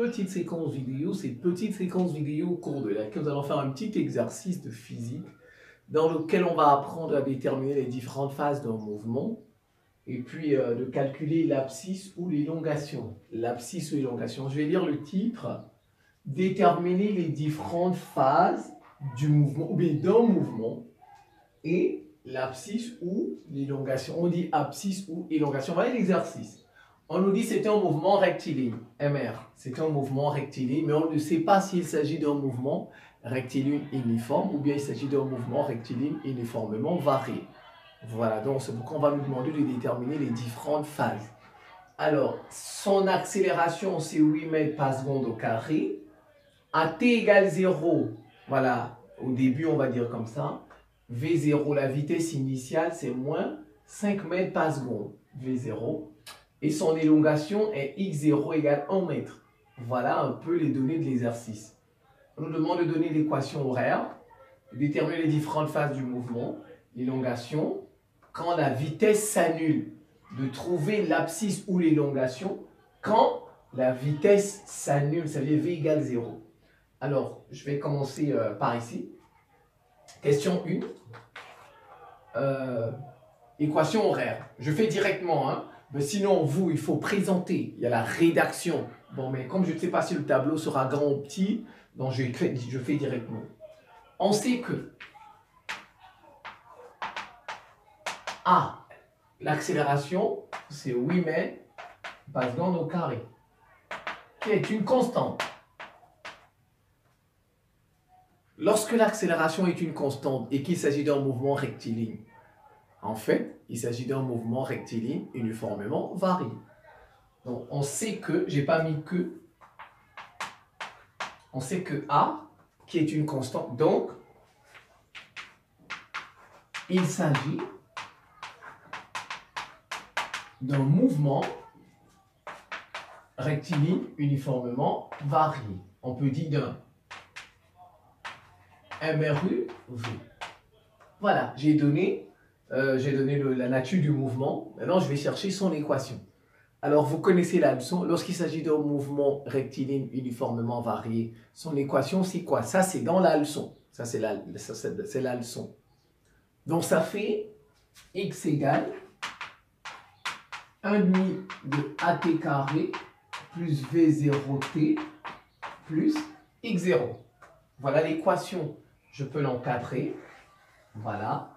petite séquence vidéo. Cette petite séquence vidéo au cours de laquelle nous allons faire un petit exercice de physique dans lequel on va apprendre à déterminer les différentes phases d'un mouvement et puis de calculer l'abscisse ou l'élongation. L'abscisse ou l'élongation. Je vais lire le titre. Déterminer les différentes phases du mouvement ou bien d'un mouvement et l'abscisse ou l'élongation. On dit abscisse ou élongation. Voilà l'exercice. On nous dit que c'est un mouvement rectiligne, MR. C'est un mouvement rectiligne, mais on ne sait pas s'il s'agit d'un mouvement rectiligne uniforme ou bien il s'agit d'un mouvement rectiligne uniformément varié. Voilà, donc c'est pourquoi on va nous demander de déterminer les différentes phases. Alors, son accélération, c'est 8 mètres par seconde au carré. À t égale 0, voilà, au début, on va dire comme ça. V0, la vitesse initiale, c'est moins 5 mètres par seconde. V0. Et son élongation est x0 égale 1 mètre. Voilà un peu les données de l'exercice. On nous demande de donner l'équation horaire, de déterminer les différentes phases du mouvement, l'élongation, quand la vitesse s'annule, de trouver l'abscisse ou l'élongation quand la vitesse s'annule, ça veut dire V égale 0. Alors, je vais commencer par ici. Question 1. Équation horaire. Je fais directement, hein. Mais sinon, vous, il faut présenter. Il y a la rédaction. Bon, mais comme je ne sais pas si le tableau sera grand ou petit, donc je fais directement. On sait que A, l'accélération, c'est 8 mètres par seconde au carré, qui est une constante. Lorsque l'accélération est une constante et qu'il s'agit d'un mouvement rectiligne, en fait, il s'agit d'un mouvement rectiligne uniformément varié. Donc, on sait que, j'ai pas mis que, on sait que A, qui est une constante, donc, il s'agit d'un mouvement rectiligne uniformément varié. On peut dire d'un MRU V. Voilà, j'ai donné la nature du mouvement. Maintenant, je vais chercher son équation. Alors, vous connaissez la leçon. Lorsqu'il s'agit d'un mouvement rectiligne uniformément varié, son équation, c'est quoi? Ça, c'est dans la leçon. Ça, c'est la leçon. Donc, ça fait x égale 1,5 de AT carré plus V0T plus x0. Voilà l'équation. Je peux l'encadrer. Voilà.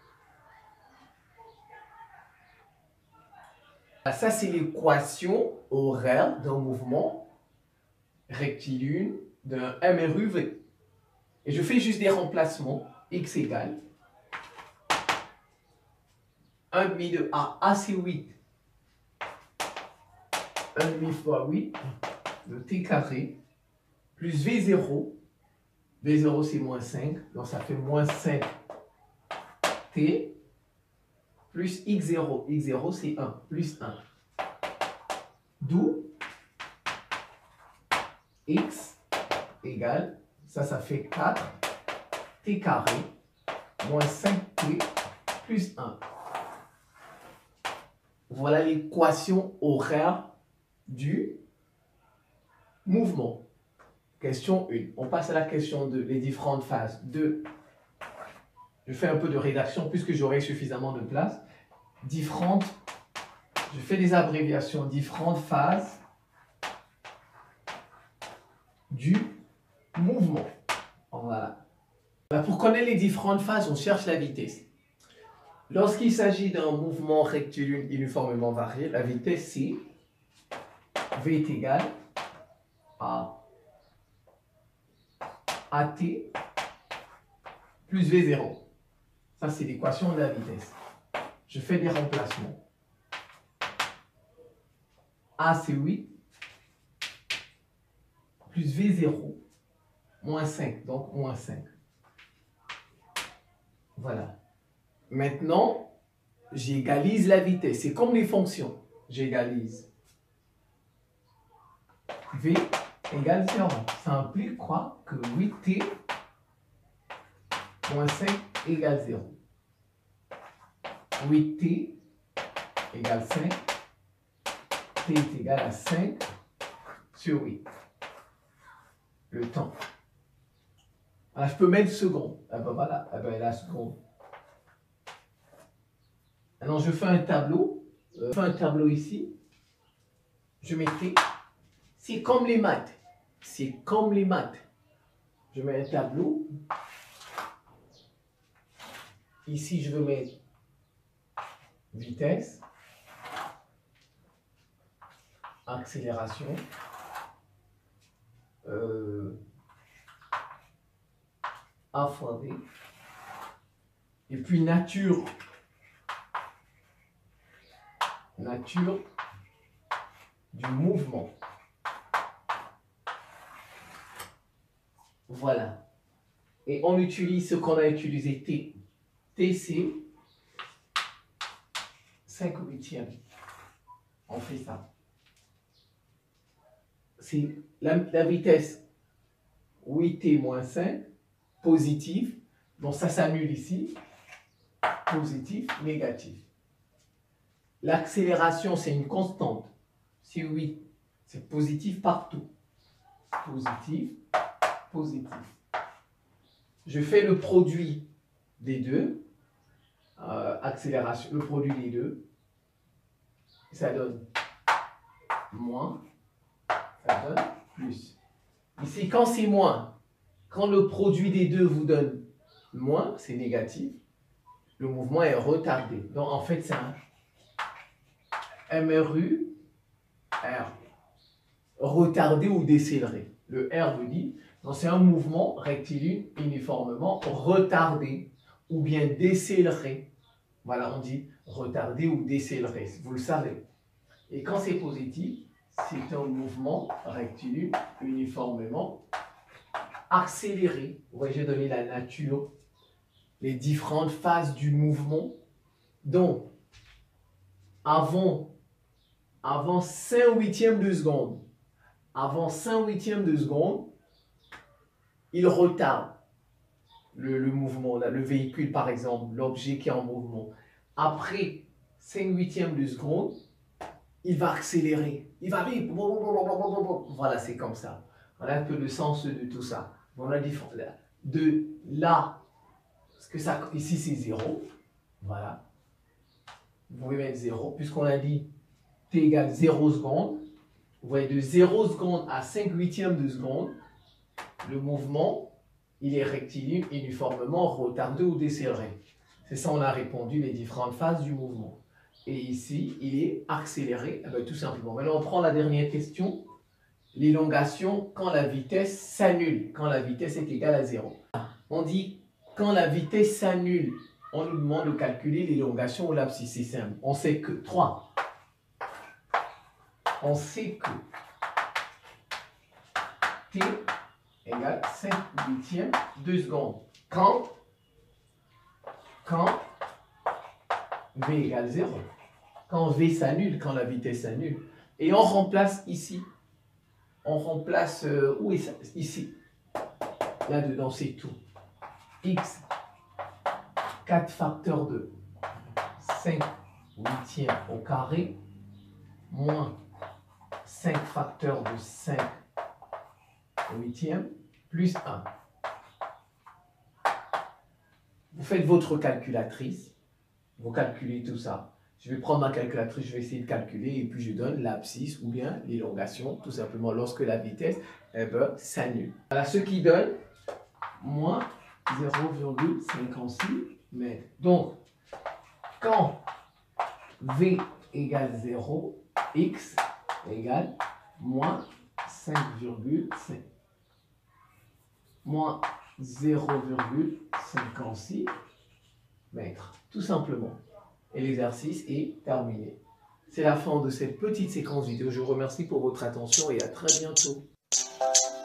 Ça, c'est l'équation horaire d'un mouvement rectiligne d'un MRUV. Et je fais juste des remplacements. X égale 1,5 de A. A, c'est 8. 1,5 fois 8 de T carré plus V0. V0, c'est moins 5. Donc, ça fait moins 5 T plus x0. x0, c'est 1, plus 1. D'où x égale, ça fait 4 t carré moins 5t plus 1. Voilà l'équation horaire du mouvement. Question 1. On passe à la question 2, les différentes phases. 2. Je fais un peu de rédaction puisque j'aurai suffisamment de place. Différentes, je fais des abréviations, différentes phases du mouvement. Voilà. Pour connaître les différentes phases, on cherche la vitesse. Lorsqu'il s'agit d'un mouvement rectiligne uniformément varié, la vitesse c'est V est égal à AT plus V0. Ça, c'est l'équation de la vitesse. Je fais des remplacements. A, c'est 8, plus V0, moins 5, donc moins 5. Voilà. Maintenant, j'égalise la vitesse. C'est comme les fonctions. J'égalise. V égale 0. Ça implique quoi? Que 8t moins 5 égale 0. 8t égale 5. T est égal à 5 sur 8. le temps. Ah, je peux mettre seconde. Ah ben voilà, ah ben la seconde. Alors je fais un tableau. Je fais un tableau ici. Je mettrai. C'est comme les maths. C'est comme les maths. Je mets un tableau. Ici, je veux mettre vitesse, accélération, A fois V, et puis nature du mouvement. Voilà. Et on utilise ce qu'on a utilisé T. TC, 5/8. On fait ça. C'est la vitesse 8T moins 5, positive. Donc ça s'annule ici. Positif, négatif. L'accélération, c'est une constante. C'est 8. C'est positif partout. Positif, positif. Je fais le produit des deux. Accélération, le produit des deux. Ça donne moins. Ça donne plus. Ici, quand c'est moins, quand le produit des deux vous donne moins, c'est négatif. Le mouvement est retardé. Donc, en fait, c'est un MRU, R, retardé ou décéléré. Le R veut dire, donc c'est un mouvement rectiligne uniformément retardé ou bien décéléré. Voilà, on dit retardé ou décéléré, vous le savez. Et quand c'est positif, c'est un mouvement rectiligne uniformément accéléré. Vous voyez, j'ai donné la nature, les différentes phases du mouvement. Donc, avant 5/8 de seconde, il retarde le mouvement, le véhicule par exemple, l'objet qui est en mouvement. Après 5/8 de seconde, il va accélérer, il va vite. Voilà, c'est comme ça. Voilà un peu le sens de tout ça. On a dit de là, parce que ça, ici c'est 0, voilà. Vous pouvez mettre 0, puisqu'on a dit T égale 0 seconde. Vous voyez, de 0 seconde à 5/8 de seconde, le mouvement, il est rectiligne, uniformément retardé ou décéléré. C'est ça, on a répondu les différentes phases du mouvement. Et ici, il est accéléré, tout simplement. Maintenant, on prend la dernière question. L'élongation quand la vitesse s'annule, quand la vitesse est égale à 0. On dit, quand la vitesse s'annule, on nous demande de calculer l'élongation ou l'abscisse. C'est simple. On sait que 3. On sait que T égale 5/8 de seconde. Quand V égale 0. Quand V s'annule, quand la vitesse s'annule. Et on remplace ici. On remplace, où est ça? Ici. Là-dedans, c'est tout. X, 4 facteurs de 5/8 au carré, moins 5 facteurs de 5/8, plus 1. Vous faites votre calculatrice, vous calculez tout ça. Je vais prendre ma calculatrice, je vais essayer de calculer et puis je donne l'abscisse ou bien l'élongation, tout simplement lorsque la vitesse s'annule. Voilà ce qui donne moins 0,56 mètres. Donc, quand V égale 0, X égale moins 5,5. Moins 0,56 mètres, tout simplement. Et l'exercice est terminé. C'est la fin de cette petite séquence vidéo. Je vous remercie pour votre attention et à très bientôt.